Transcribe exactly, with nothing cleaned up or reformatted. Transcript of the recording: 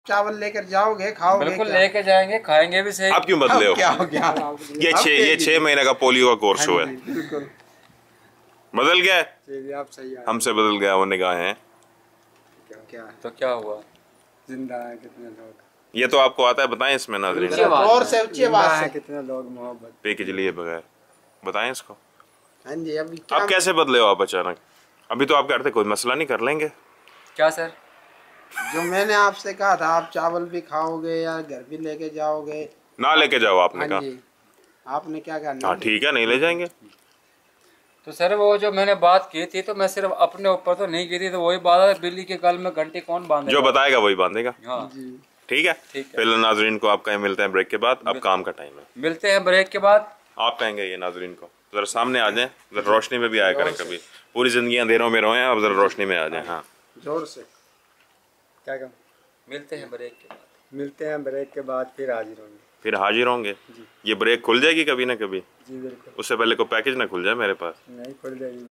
चावल लेकर जाओगे, खाओगे? बिल्कुल लेके जाएंगे, खाएंगे भी सही। आप क्यों बदले हो? क्या हो गया? ये छह ये छह महीने का पोलियो का कोर्स हुआ है, बिल्कुल बदल गया है, आप सही है। हमसे बदल गया वो निगाहें हैं। क्या तो क्या हुआ? जिंदा है कितने लोग? ये तो आपको आता है, बताएं इसमें नाज़रीन, और से ऊंची आवाज से कितने लोग मोहब्बत पे के लिए बगैर, बताएं इसको। हाँ जी। अभी आप कैसे बदले हो आप अचानक? अभी तो आप कहते कोई मसला नहीं, कर लेंगे। क्या सर? जो मैंने आपसे कहा था, आप चावल भी खाओगे या घर भी लेके जाओगे? ना लेके जाओ आपने हाँ कहा। जी। आपने क्या करना? हाँ ठीक है, नहीं ले जाएंगे। तो सर वो जो मैंने बात की थी तो मैं सिर्फ अपने ऊपर तो नहीं की थी, तो वही बात है, बिल्ली के गल में घंटी कौन बांधेगा? जो बताएगा वही बांधेगा। हाँ ठीक है, ठीक है। फिर नाजरीन को आप कहें मिलते हैं ब्रेक के बाद, अब काम का टाइम है। मिलते हैं ब्रेक के बाद। आप कहेंगे ये नाजरीन को जरा सामने आ जाएं, जरा रोशनी में भी आया करें, कभी पूरी जिंदगी अंधेरों में रहे, अब जरा रोशनी में आ जाएं। हाँ जोर से क्या कहूँ? मिलते हैं ब्रेक के बाद। मिलते हैं ब्रेक के बाद, फिर हाजिर होंगे। फिर हाजिर होंगे। ये ब्रेक खुल जाएगी कभी ना कभी, जी बिल्कुल। उससे पहले को पैकेज ना खुल जाए मेरे पास। नहीं खुल जाएगी।